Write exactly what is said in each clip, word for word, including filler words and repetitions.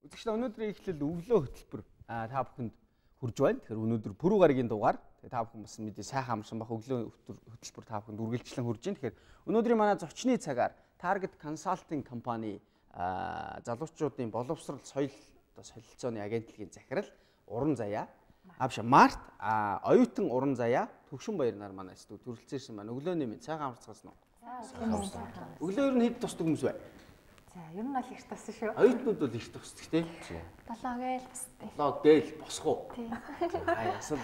Үзэгчдээ өнөөдрийн эхлэл өглөө хөтөлбөр аа та бүхэнд хүрж байна. Тэгэхээр өнөөдөр пүрэв гарагийн дугаар. Тэгээ та бүхэн бас мэдээ сайхан амарсан бах өглөө хөтөлбөр та бүхэнд үргэлжлэн хүрж байна. Тэгэхээр өнөөдрийн манай зочны цагаар Target Consulting компани аа залуучуудын боловсрол соёл одоо солилцооны агентлагийн захирал Уран Заяа Авша Март а оюутан Уран Заяа Төвшин Баяр нар манай студ төрөлцөөрсөн байна. Өглөөний минь сайхан амарцгаас нь. Өглөө ер нь хэд тусдаг хүмүүс бай? За, ер нь бол их туссан шүү. Оюутнууд бол их тусдаг тий. долоо гээл бостой. долоо гээл босох уу? Тий. Аа ясал.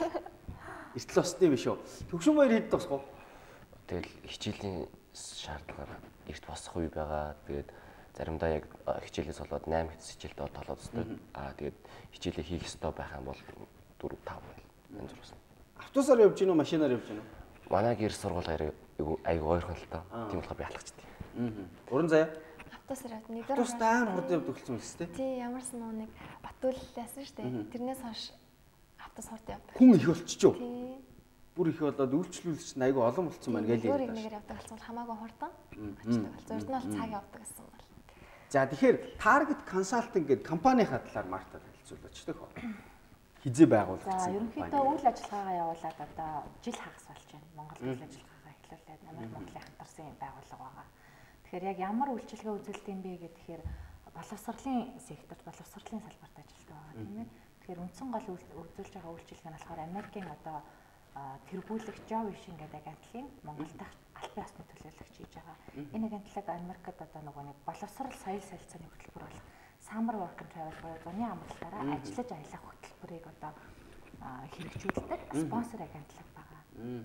Эртэл босдсон юм шүү. Төвшин Баяр хэд тусах уу? Тэгэл хичээлийн шаардлагаар эрт босох үе байгаа. Тэгээд заримдаа яг хичээлээс болоод восемь хичээлдээ толоодстой. Аа тэгээд хичээлээ хийх ёстой байх юм бол дөрөв тав байл. Янз бүрсэн. Автобусаар явж гинөө, машинаар явж гинөө? Манай гэр сургууль айгу ойрхон л таа. Тийм болохоор би алхацдаг. Аа. Уран Заяа. Автобусаар явд нэг дөр. Автобус даан хурд явдаг болсон юм шүү дээ. Тий, ямарсан нуу нэг Батүллээсэн шүү дээ. Тэрнээс хойш автобус хурд явдаг. Хүн их болчихжоо. Тий. Бүр их болоод үйлчлүүлэгч нь айгу олон болсон байна гэж ярьдаг. Өөр нэгээр явдаг болсон бол хамаагүй хурдан очдог болсон. Урд нь бол цаг явдаг гэсэн бол. За тэгэхээр Target Consulting гэдэг компанийнхаа талаар Мартад хэлцүүлээч төхөө. Хизээ байгуулагдсан. За ерөнхийдөө үйл ажиллагаагаа явуулаад одоо жил хагас болж байна. Монголд үйл ажиллагаагаа эхлүүлээд Америк Монголын хамтарсан байгууллага байгаа. Тэгэхээр яг ямар үйлчилгээ үзүүлдэг юм бэ гэхээр боловсролын секторт, боловсролын салбарт ажилладаг байгаа тийм ээ. Тэгэхээр үндсэн гол үзүүлж байгаа үйлчилгээ нь болохоор Америкийн одоо тэргүүлэх Joe Wishing гэдэг агентлагийн Монголд албан ёсны төлөөлөгч хийж байгаа. Энэ агентлаг Америкт одоо нөгөө нэг боловсрол соёл солилцооны хөтөлбөр болох Summer Work and Travel буюу зуны амралтаараа ажиллаж аялах хөтөлбөрийг одоо хэрэгжүүлдэг спонсор агентлаг байгаа.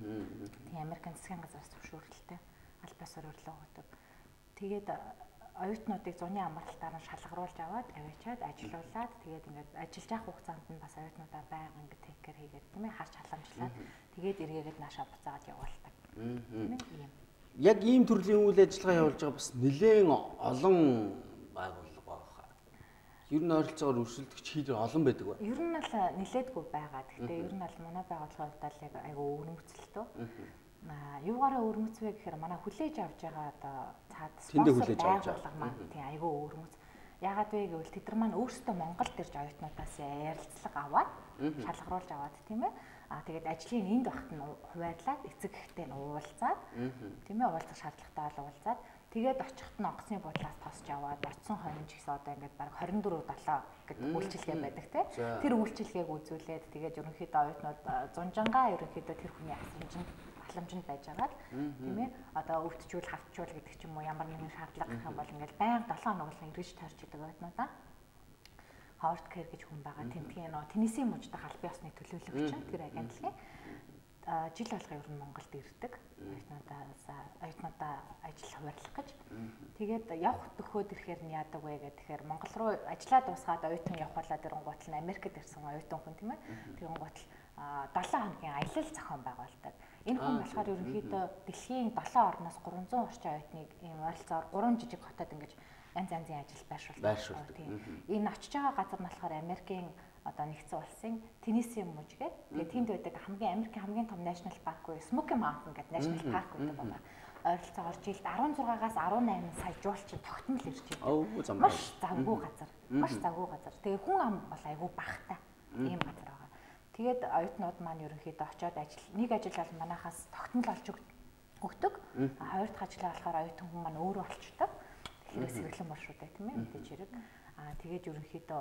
Тийм Америкийн засгийн газраас зөвшөөрлөлтэй аль бис өрөрлөө өгдөг. Тэгээд оюутнуудыг зуны амралтаар нь шалгаруулж аваад аваачаад ажилуулад тэгээд ингээд ажиллаж явах хугацаанд нь бас оюутнуудаа байнга ингээд тэнкер хийгээд тийм ээ харж халамжлаад тэгээд эргээгээд наашаа буцаагаад явуулдаг. Тийм ээ. Яг ийм төрлийн үйл ажиллагаа явуулж байгаа бас нэлээд олон байгууллага байгаа. Ер нь ойролцоогоор өрсөлдөгч хэр олон байдаг вэ? Ер нь л нэлээдгүй байгаа. Гэхдээ ер нь л манай байгууллагын хувьд л яг айгүй өрнөцөлтөө. Аа юугаараа өрмөцвэ гэхээр манай хүлээж авч байгаа одоо цаад спонсор байгууллага маань тийм айгүй өрмөц. Яагаад вэ гэвэл тэд нар маань өөрсдөө Монголд ирж оюутнуудаас ярилцлага аваад шалгаруулж аваад тийм ээ. Аа тэгээд ажлын энд багт нь хуваарлаад эцэг эхтэй нь уулзаад тийм ээ уулзах шаардлагатай бол уулзаад тэгээд очихт нь онгоцны буудлаас тосч аваад очсон хоног ч гэсэн одоо ингээд баг двадцать четыре долоо гэдэг үйлчилгээ байдаг тийм. Тэр үйлчилгээг үзүүлээд тэгээд ерөнхийдөө оюутнууд зунжангаа ерөнхийдөө тэр хүний асамжинд халамжинд байж байгаа л тийм ээ одоо өвтчүүл хавчуул гэдэг ч юм уу ямар нэгэн шаардлага гэх юм бол ингээл байнга долоо хоног ирж тарж идэг оюутнуудаа Howard Care гэж хүн байгаа тэмтгийн нөө Теннисийн мужид албан ёсны төлөөлөгч тэр агентлагийн жил болгоо ер нь Монголд ирдэг оюутнуудаас оюутнуудаа ажил хуваарлах гэж тэгээд явах төхөөд ирэхээр нь яадаг вэ гэхээр Монгол руу ажиллаа дуусгаад оюутан явхуулаад ирэнгуут нь Америкт ирсэн оюутан хүн тийм ээ тэгэнгуут л долоо хоногийн аялал зохион байгуулдаг. Энэ хүн болохоор ерөнхийдөө дэлхийн долоо орноос гурван зуун орчим оюутныг ийм ойролцоогоор гурван жижиг хотод ингэж янз янзын ажил байршуулдаг. Энэ очиж байгаа газар нь болохоор Америкийн одоо нэгдсэн улсын Теннисийн муж гэдэг. Тэгээд тэнд байдаг хамгийн Америкийн хамгийн том national park буюу Smoky Mountain гэдэг national park гэдэг байна. Ойролцоогоор жилд арван зургаас арван найман сая жуулчин тогтмол ирж байдаг. Маш завгүй газар. Маш завгүй газар. Тэгээд хүн ам бол айгүй багтай. Ийм газар байгаа. Тэгээд оюутнууд маань ерөнхийдөө очиод ажил нэг ажил бол манайхаас тогтмол олж өгдөг. Хоёр дахь ажлаа болохоор оюутан хүн маань өөрөө олчдаг. Тэгэхээр сэвэрлэн маршруттай тийм ээ мэдээж хэрэг. Аа тэгээд ерөнхийдөө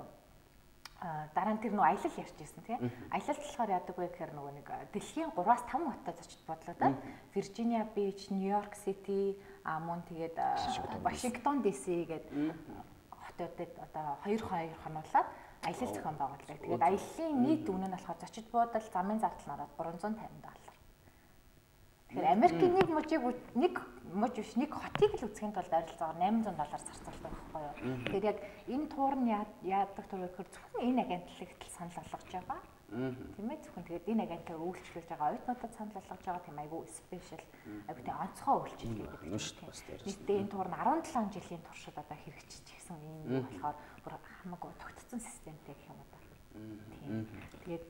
дараа нь тэр нөө аялал ярьж ирсэн тийм. Аялалд болохоор яадаг вэ гэхээр нөгөө нэг дэлхийн гураас таван хотод очиж бодлоо да. Виржиниа Бич, Нью-Йорк Сити, аа мөн тэгээд Вашингтон ди си гэдэг хотуудад одоо хоёр хоёр хонуулаад аялал зохион байгуулдаг. Тэгээд аяллаа нийт үнэ нь болохоор зочид буудал замын зардал нараад гурван зуун тавин доллар. Тэгэхээр Америкийн нэг мужийг нэг муж биш нэг хотыг л үзэхийн тулд ойролцоогоор восемь зуун доллар зарцуулдаг байхгүй юу. Тэгэхээр яг энэ туур нь яадаг туур гэхээр зөвхөн энэ агентлагт л санал болгож байгаа. Тийм ээ зөвхөн тэгээд энэ агентлаг үйлчлүүлж байгаа оюутнуудад санал болгож байгаа тийм айгүй спешиал айгүй тийм онцгой үйлчлэл гэдэг юм шүү дээ. Нийтдээ энэ туур нь арван долоо жилийн туршид одоо хэрэгжиж гисэн юм болохоор бүр хамаагүй тогтцсон системтэй гэх юм уу та. Тийм. Тэгээд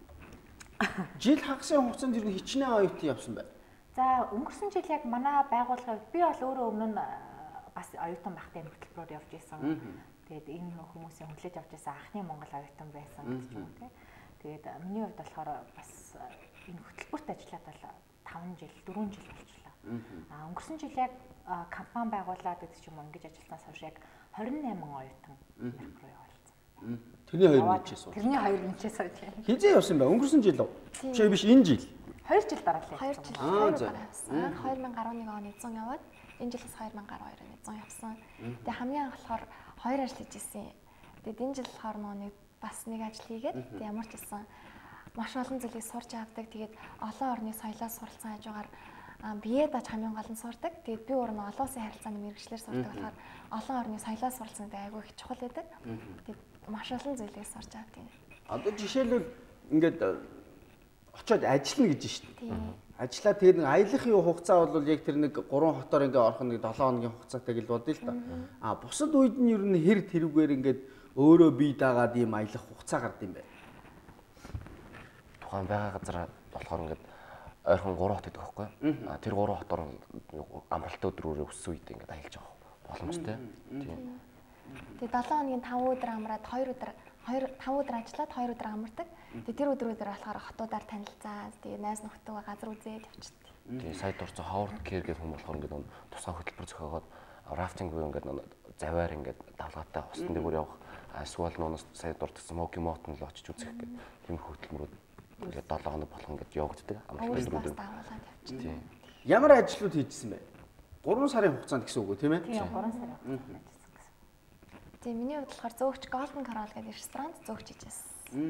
жил хагасын хугацаанд ер нь хичнээн оюутан явсан байна. За өнгөрсөн жил яг манай байгууллагад би бол өөрөө өмнө нь бас оюутан байхдаа хөтөлбөрөөр явж исэн. Тэгээд энэ хүмүүсийн хүлээж авч байсан анхны Монгол оюутан байсан гэж юм тий. Тэгээд миний хувьд болохоор бас энэ хөтөлбөрт ажиллаад бол таван жил, дөрвөн жил болчихлоо. Аа өнгөрсөн жил яг компани байгуулад гэдэг ч юм уу ингэж ажилласнаас хойш яг хорин найман оюутан Америк руу явуулсан. Тэрний хоёр нийтээ сууж. Тэрний хоёр нийтээ сууж байна. Хизээ явсан бай? Өнгөрсөн жил үү? Биш биш энэ жил. хоёр жил дараалал хоёр жил. Аа за. хоёр мянга гаруй нэг оны зун яваад энэ жилээс хоёр мянга гаруй оны зун явсан. Тэгээ хамгийн анх болохоор хоёр ажил хийж ирсэн. Тэгээд энэ жил болохоор нэг бас нэг ажил хийгээд тэгээд ямар ч байсан маш олон зүйлийг сурч авдаг. Тэгээд олон орны соёлоос суралцсан хажуугаар биеэ даж хамгийн гол нь сурдаг. Тэгээд би өөрөө олон улсын харилцааны мэргэжлэр сурдаг болохоор олон орны соёлоос суралцсан гэдэг айгүй их чухал байдаг. Тэгээд маш олон зүйлийг сурч авдаг. Одоо жишээлбэл ингээд очиод ажиллана гэж шүү дээ. Ажиллаа тэгээд нэг аялахын хугацаа бол яг тэр нэг гурван хотоор ингээд орох нэг долоон хоногийн хугацаатай гэж бодъё л да. А бусад үед нь ер нь хэр тэрүүгээр ингээд өөрөө бие даагаад ийм аялах хугацаа гард юм бэ? Тухайн байгаа газар болохоор ингээд ойрхон гурван хот гэдэг байхгүй. А тэр гурван хотоор амралтын өдрөөрөө өссөн үед ингээд аялж авах боломжтой. Тийм. Тэгээд долоон хоногийн таван өдөр амраад хоёр өдөр хоёр таван өдөр ажиллаад хоёр өдөр амардаг. Тэгээд тэр өдрүүдээр болохоор хотуудаар танилцаа, тэгээд найз нөхдөдөө газар үзээд явчихдаг. Тэгээд сая дурцсан Howard Care гэх хүмүүс болохоор ингээд тусгай хөтөлбөр зохиогоод рафтинг буюу ингээд заваар ингээд давлгаатай усны дээгүүр явах, эсвэл нуунаас сая дурдсан Smoky Mountain л очиж үзэх гэх тийм хөтөлбөрүүд ингээд долоо хоног болох ингээд явагддаг. Амралтын өдрүүд давуулаад явчихдаг. Ямар ажлууд хийжсэн бэ? гурван сарын хугацаанд гэсэн үг үү, тийм ээ? Тийм, гурван сарын хугацаанд ажилласан гэсэн. Тийм, миний хувьд болохоор зөөгч Golden Coral гэдэг ресторанд зөөгч хийжсэн.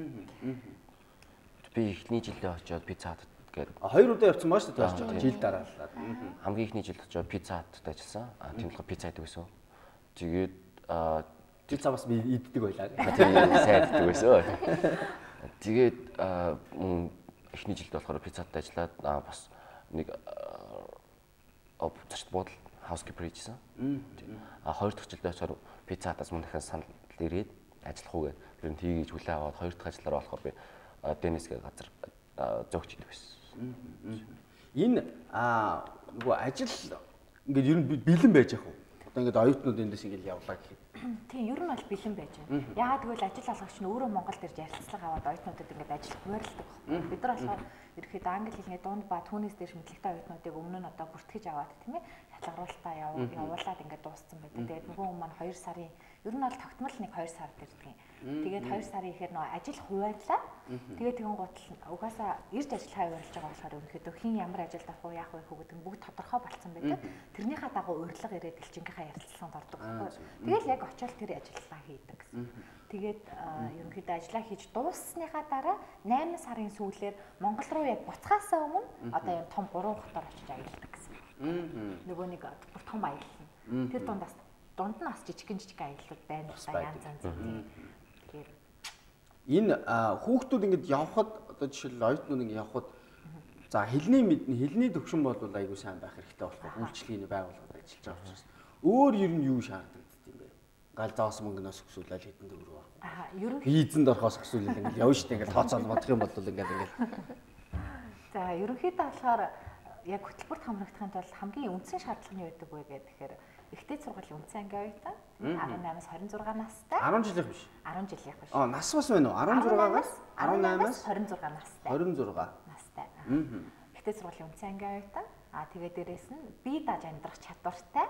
Би эхний жилдээ очиод пицца хат гээд хоёр удаа явцсан баа шүү дээ. Жил дараалаад. Хамгийн ихний жилд очиод пицца хатд ажилласан. А тийм болохоор пицца идэг байсан. Тэгээд пицца бас би иддэг байлаа. Тийм сайн иддэг байсан. Тэгээд эхний жилд болохоор пицца хатд ажиллаад бас нэг оп цааш буудал housekeeper хийжсэн. А хоёр дахь жилдээ очиод пицца хатаас мөн дахин санал ирээд ажиллах уу гэдэг. Тэр нь тгийж хүлээ аваад хоёр дахь ажиллараа болохоор би Денис гэх газар зөөгч хийдэг байсан. Энэ аа нөгөө ажил ингээд ер нь бэлэн байж явах уу? Одоо ингээд оюутнууд эндээс ингээд явлаа гэхэд. Тийм, ер нь бол бэлэн байж байна. Яагаад гэвэл ажил олгогч нь өөрөө Монгол дээр ярилцлага аваад оюутнуудад ингээд ажил хуваарлдаг байна. Бид нар болохоор ерөөхдөө англи хэлний дунд ба түүнээс дээш мэдлэгтэй оюутнуудыг өмнө нь одоо бүртгэж аваад тийм ээ шалгаруулалтаа явуулаад ингээд дууссан байдаг. Тэгээд нөгөө хүмүүс маань хоёр сарын ер нь бол тогтмол нэг хоёр сар дэрдэг юм. Тэгээд хоёр сарын ихээр нөө ажил хуваарлаа. Тэгээд тэгэн гутал угаасаа ирж ажил хавьярлаж байгаа болохоор өнөөхдөө хин ямар ажилд авах уу яах вэ гэдэг нь бүгд тодорхой болцсон байдаг. Тэрнийхээ дагуу урилга ирээд элчингийнхаа ярилцлаганд ордог байхгүй. Тэгэл яг очиод тэр ажиллаа хийдэг гэсэн. Тэгээд ерөнхийдөө ажиллаа хийж дууссныхаа дараа найман сарын сүүлээр Монгол руу яг буцахаасаа өмнө одоо юм том гурван хотоор очиж аялдаг гэсэн. Нөгөө нэг бүр том аялал. Тэр дундаас дунд нь бас жижигэн жижигэн аяллууд байна л да янз янз. Тэгээд энэ хүүхдүүд ингэж явхад одоо жишээл оюутнууд ингэ явхад за хэлний мэднэ хэлний төвшин бол айгүй сайн байх хэрэгтэй болох үйлчлэгийн байгууллагад ажиллаж байгаа учраас өөр ер нь юу шаардлагатай юм бэ? Гал заос мөнгнөөс өсвөл аль хэдэн төгрөг авах. Аа, ер нь визэнд орохоос өсвөл ингэ явна шүү дээ. Ингэ тооцоол бодох юм бол ингэ ингэ. За, ерөнхийдөө болохоор яг хөтөлбөрт хамрагдахын тулд хамгийн үндсэн шаардлага нь юу гэдэг вэ гэхээр Эхтэй сургуулийн үндсэн анги оюутан арван наймаас хорин зургаан настай. арван жилийнх биш. арван жилийнх биш. Аа, нас бас байна уу? арван зургаагаас арван наймаас хорин зургаан настай. хорин зургаан настай. Эхтэй сургуулийн үндсэн анги оюутан. Аа, тэгээд дээрэс нь бие дааж амьдрах чадвартай.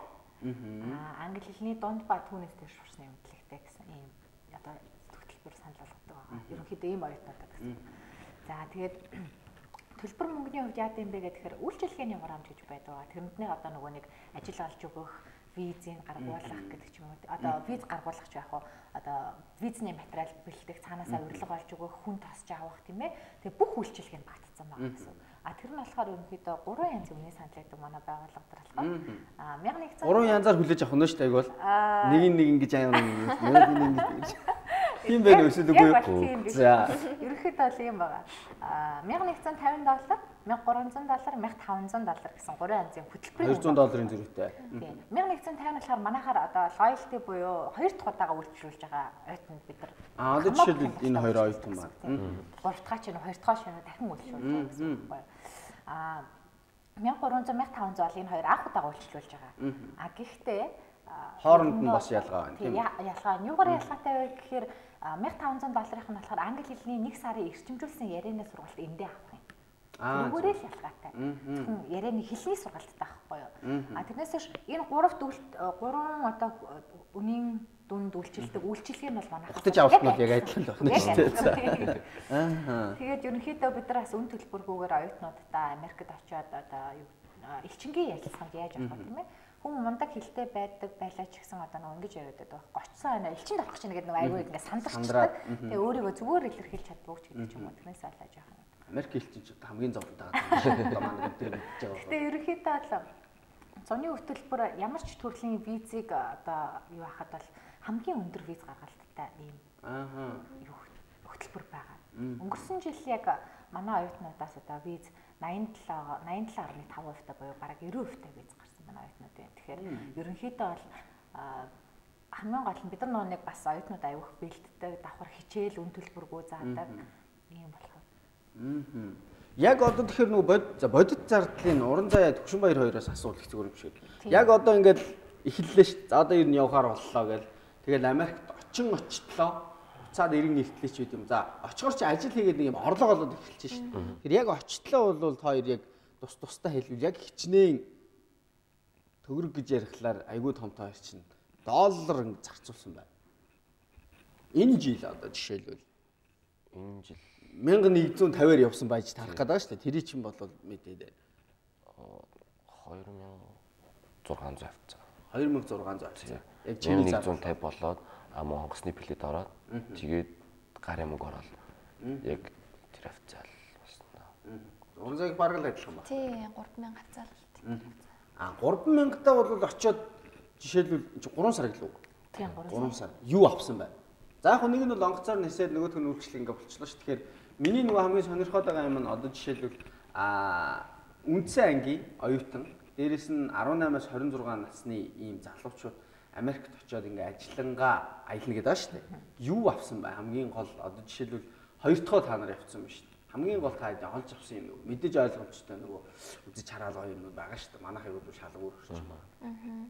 Аа, англи хэлний дунд ба түүнээс дээш сурсны мэдлэгтэй гэсэн ийм одоо хөтөлбөр санал болгодог байгаа. Ерөнхийдөө ийм оюутнуудад гэсэн. За, тэгээд төлбөр мөнгөний хувьд яа гэм бэ гэхээр үйлчилгээний хураамж гэж байдаг. Тэрнээ одоо нөгөө нэг ажил олж өгөх, визийг гаргуулах гэдэг ч юм уу. Одоо виз гаргуулах ч яг хаа одоо визний материал бэлдэх, цаанаасаа урилга олж өгөх, хүн тосч авах тийм ээ. Тэгээ бүх үйлчилгээ нь багтцсан байгаа гэсэн. А тэр нь болохоор ерөнхийдөө гурван янзын үнийн санал гэдэг манай байгууллага дээр болохоор а мянга нэгэн гурван янзаар хүлээж авах нь шүү дээ айгуул. Нэг нь нэг ингэж аяа нэг нь ингэж. Тийм байх өсөд үгүй. За. Ерөнхийдөө бол юм байгаа. А мянга нэгэн тавин доллар, мянга гурван зуун доллар, мянга таван зуун доллар гэсэн гурван янзын хөтөлбөр. двести долларын зэрэгтэй. Тийм. мянга нэгэн тавин болохоор манайхаар одоо loyalty буюу хоёр дахь удаага үйлчлүүлж байгаа оюутнууд бид нар. Аа одоо жишээлбэл энэ хоёр оюутан маань. Гурав дахь чинь хоёр дахь шинэ дахин үйлчлүүлж байгаа гэсэн үг байна. Аа мянга гурван зуун, мянга таван зуун бол энэ хоёр анх удаага үйлчлүүлж байгаа. А гэхдээ хооронд нь бас ялгаа байна тийм ялгаа. Юугаар ялгаатай вэ гэхээр мянга таван зуун долларын нь болохоор англи хэлний нэг сарын эрчимжүүлсэн ярианы сургалт эндээ авах юм. Нөгөөрөө л ялгаатай. Зөвхөн ярианы хэлний сургалттай байхгүй юу? А тэрнээс биш энэ гуравт гурван одоо үнийн дүнд үйлчилдэг үйлчилгээ нь бол манайхаас хутаж авалт нь яг адилхан байна шүү дээ. Аа. Тэгээд ерөнхийдөө бид нар бас үн төлбөргүйгээр оюутнуудаа Америкт очиод одоо юу элчингийн ярилцлаганд яаж авах вэ тийм ээ? Хүн мундаг хилтэй байдаг байлаа ч гэсэн одоо нэг ингэж яриад байдаг байхгүй. Очсон байна элчинд авах чинь гэдэг нэг аягүй ингэ сандарчдаг. Тэгээ өөрийгөө зүгээр илэрхийлж чаддгүй ч гэдэг ч юм уу. Тэрнээс болоо яах юм. Америк элчин ч хамгийн зовлонтой байгаа манай өдөр мэдж байгаа. Тэгээ ерөнхийдөө бол зуны хөтөлбөр ямар ч төрлийн визийг одоо юу хахад бол хамгийн өндөр виз гаргалттай ийм аа юу хөтөлбөр байгаа. Өнгөрсөн жил яг манай оюутнуудаас одоо виз найман найман гаруй таван хувьтай буюу бараг девяносто хувьтай виз гарсан манай оюутнууд. Тэгэхээр ерөнхийдөө бол хамгийн гол нь бид нар нэг бас оюутнууд аяух бэлддэг, давхар хичээл үн төлбөргүй заадаг ийм болохоор. Аа. Яг одоо тэгэхээр нөгөө бодит бодит зардлын уран заяа Төвшинбаяр хоёроос асуулт их зүгээр юм шиг. Яг одоо ингээд эхэллээ шүү. За одоо ер нь явахаар боллоо гэл. Тэгэл Америкт очин очтлоо. Уцаад иргэн нэртлээ ч үт юм. За очихоор чи ажил хийгээд нэг юм орлого олоод эхэлж шүү. Тэгэхээр яг очтлоо бол та хоёр яг тус тустай хэлвэл яг хичнээн төгрөг гэж ярихлаар айгүй том тоо чинь доллар ингэ зарцуулсан байна. Энэ жил одоо жишээлбэл энэ жил мянга нэгдүгээр тавиар явсан байж тарах гэдэг шүү дээ. Тэрий чинь бол мэдээд байна. хоёр мянга зургаан зуун авцсан. хоёр мянга зургаан зуун авцсан. Яг чиний зургаан тавь болоод ам хонгосны плед ороод тэгээд гарын мөнгө ороод яг тэр авцаал болсон. Уран зайг бараг л адилхан ба. Тий, гурван мянга авцаал. А гурван мянгатаа бол очиод жишээлбэл гурван сар гэлөө. Тийм гурван сар. Юу авсан бай? За яг нэг нь бол онгоцоор нисээд нөгөөх нь үйлчлэг ингээ болчихлоо шүү. Тэгэхээр миний нөгөө хамгийн сонирхоод байгаа юм нь одоо жишээлбэл а үндсэн ангийн оюутан дээрэс нь арванаймаас хорин зургаан насны ийм залуучууд Америкт очиод ингээ ажиллангаа аялна гэдэг ба шүү дээ. Юу авсан бай? Хамгийн гол одоо жишээлбэл хоёр дахь та нар явцсан ба шүү дээ. Хамгийн гол та олж авсан юм нөгөө мэдээж ойлгомжтой нөгөө үзэж хараалгаа юмнууд байгаа шүү дээ. Манайхыг бол шалгуур өгч юм байна. Аа.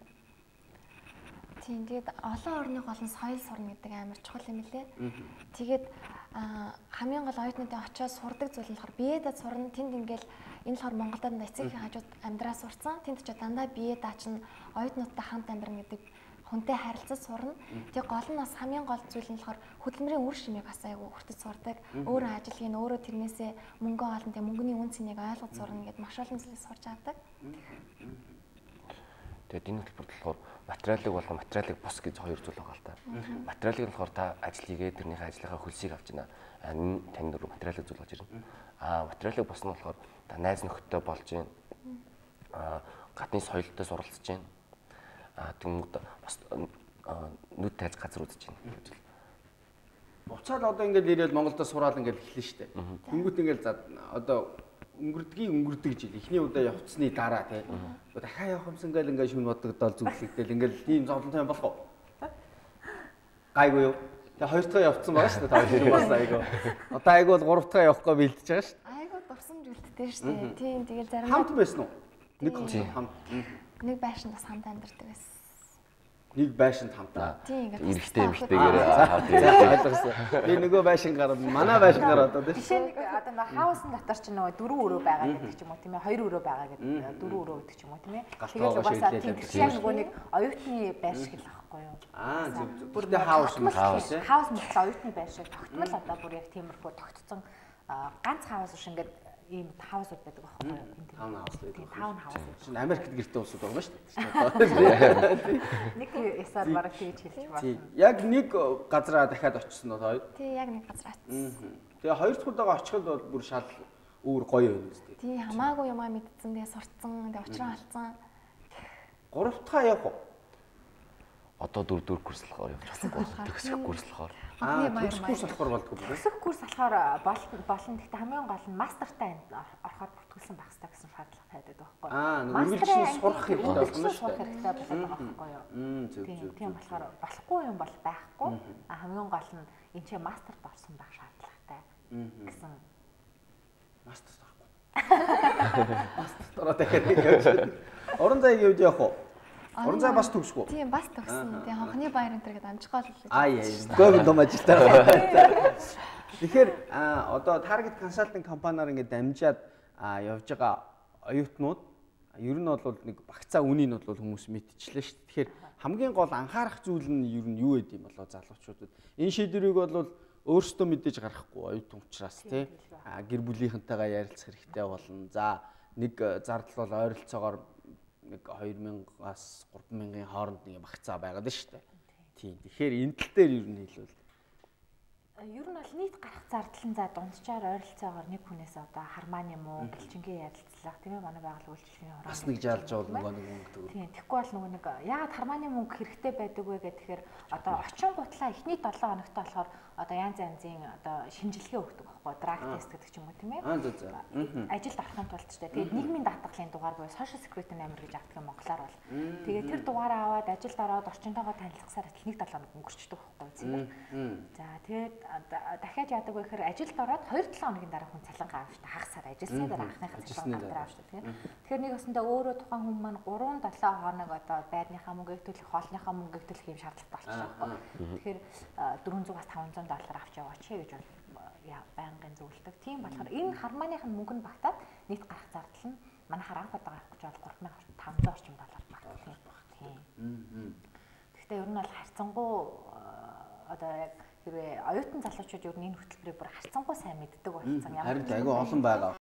Тийм тэгээд олон орны гол нь соёл сурна гэдэг амар чухал юм лээ. Тэгээд хамгийн гол оюутнуудын очиод сурдаг зүйл нь болохоор биеэдээ сурна. Тэнд ингээл энэ болохоор Монголд эцэгхийн хажууд амьдраа сурцсан. Тэнд ч дандаа биеэ даачна оюутнуудтай хамт амьдрна гэдэг хүнтэй харилцаж сурна. Тэгээ гол нь бас хамгийн гол зүйл нь болохоор хөдөлмөрийн үр шимийг бас айгүй хүртэж сурдаг. Өөрөө ажил хийн, өөрөө тэрнээсээ мөнгө олно. Тэгээ мөнгөний үн цэнийг ойлгож сурна гэдээ маш олон зүйлийг сурч авдаг. Тэгээд энэ хөтөлбөрт болохоор материалыг болгон материалыг бус гэж хоёр зүйл байгаа л та. Материалыг болохоор та ажил хийгээд тэрнийхээ ажлынхаа хөлсийг авч байна. Энэ танд руу материалыг зөвлөж ирнэ. Аа материалыг бус нь болохоор та найз нөхдөд болж байна. Аа гадны соёлтой суралцж байна. Аа тэнгууд бас нүд тайлж газар үзэж байна гэж. Буцаад одоо ингээд ирээд Монголд сураад ингээд эхлэн штэ. Тэнгүүт ингээд за одоо өнгөрдгийг өнгөрдөг жил эхний удаа явцсны дараа тий. Дахиад явах юмсан гэл ингээд шүн бодогдоод зүглэгдэл ингээд тийм зовлонтой юм болох уу? Гайгүй юу? Тэгээ хоёр дахь явцсан байгаа шүү дээ. Та хоёр бас айгүй. Одоо айгүй бол гурав дахь явахгүй бэлдэж байгаа шүү дээ. Айгүй дурсамж үлддэг шүү дээ. Тийм тэгэл зарим хамт байсан уу? Нэг хамт. Нэг байшин бас хамт амьдардаг байсан. Нэг байшинд хамтаа. Тийм ингээд эрэгтэй эмэгтэйгээр хавд ойлгосон. Би нөгөө байшин гараад манай байшин гараад одоо тийм нэг одоо нэг хаусын дотор ч нөгөө дөрвөн өрөө байгаа гэдэг ч юм уу тийм ээ хоёр өрөө байгаа гэдэг дөрвөн өрөө гэдэг ч юм уу тийм ээ. Тэгээд угаасаа тийм тийм нөгөө нэг оюутны байшиг л ахгүй юу. Аа зөв зөв. Бүр тэ хаус юм хаус ээ. Хаус мэт оюутны байшиг тогтмол одоо бүр яг тиймэрхүү тогтцсон ганц хаус шиг ингээд ийм хаусууд байдаг байхгүй юу? Таун хаус байдаг. Таун хаус. Шинэ Америкт гэртээ усуд байгаа шүү дээ. Нэг ясаар бараг тэгж хэлж байна. Яг нэг газараа дахиад очсон уу хоёр? Тий, яг нэг газар очсон. Тэгээ хоёр дахь удаага очиход бол бүр шал өөр гоё юм үстэй. Тий, хамаагүй юмаа мэдсэн, тэгээ сурцсан, тэгээ учраа алдсан. Гурав дахь явах уу? Одоо дөрөв дөрөв курс болохоор явж байгаа. Төгсөх курс болохоор. Аа, төгсөх курс болохоор болдгоо бүр. Төгсөх курс болохоор болно. Гэхдээ хамгийн гол нь мастертай орохоор бүртгүүлсэн байх хэрэгтэй гэсэн шаардлага байдаг байхгүй юу? Аа, үргэлжлэн сурах хэрэгтэй болно шүү дээ. Сурах хэрэгтэй болоод байгаа байхгүй юу? Мм, зөв зөв. Тийм болохоор болохгүй юм бол байхгүй. А хамгийн гол нь энэ ч мастерт орсон байх шаардлагатай гэсэн. Мастерт орохгүй. Мастерт ороод дахиад явж. Орон зайг явж явах уу? Орон зай бас төгсгөө. Тийм бас төгсөн. Тэгээ хонхны баяр энэ төр гэдэг амжих гол л. Аа яа. Гол ном ажилтаа. Тэгэхээр одоо Target Consulting компаниар ингээд дамжаад явж байгаа оюутнууд ер нь бол нэг багцаа үнийг нь бол хүмүүс мэдчихлээ шүү дээ. Тэгэхээр хамгийн гол анхаарах зүйл нь ер нь юу гэдэм болоо залуучуудад. Энэ шийдвэрийг бол өөрсдөө мэдээж гаргахгүй оюутан учраас тий гэр бүлийнхэнтэйгээ ярилцах хэрэгтэй болно. За нэг зардал бол ойролцоогоор нэг хоёр мянгаас гурван мянган хооронд нэг багцаа байгаад байна шүү дээ. Тийм. Тэгэхээр энэ тал дээр ер нь хэлвэл ер нь бол нийт гарах зардал нь за дунджаар ойролцоогоор нэг хүнээс одоо хармаан юм уу гэлчингээ ярилцлах тийм ээ манай байгууллага үйлчлэгийн хураан бас нэг жалж бол нөгөө нэг мөнгө төгөр. Тийм тэгэхгүй бол нөгөө нэг яагаад хармааны мөнгө хэрэгтэй байдаг вэ гэхээр одоо очин гутлаа эхний долоо хоногт болохоор одоо янз янзын одоо шинжилгээ өгдөг байхгүй драг тест гэдэг ч юм уу тийм ээ. Аа зөв зөв. Ажилд орохын тулд ч тэгээд нийгмийн даатгалын дугаар буюу social security number гэж авдаг юм монголоор бол. Тэгээд тэр дугаараа аваад ажилд ороод орчинтойгоо танилцахсаар нэг долоо хоног өнгөрчдөг байхгүй зүгээр. За тэгээд дахиад яадаг вэ гэхээр ажилд ороод хоёр долоо хоногийн дараа хүн цалингаа авах шүү дээ. Хагасаар ажилласны дараа анхныхаа цалингаа авах шүү дээ. Тэгэхээр нэг өсөндөө өөрөө тухайн хүн маань гурван долоо хоног одоо байрныхаа мөнгөийг төлөх, хоолныхаа мөнгөийг төлөх юм шаардлагатай болчихсон байхгүй. Тэгэхээр дөрвөн зугаас таван зуун доллар авч яваач гэж бол яа байнгын зөвлөдөг. Тийм болохоор энэ хармааных нь мөнгө нь багтаад нийт гарах зардал нь манайхаар анх удаа гарах гэж бол гурван мянган таван зуун орчим доллар багтдаг. Тийм. Гэхдээ ер нь бол харьцангуй одоо яг хэрвээ оюутан залуучууд ер нь энэ хөтөлбөрийг бүр харьцангуй сайн мэддэг болсон. Ямар ч айгүй олон байгаа.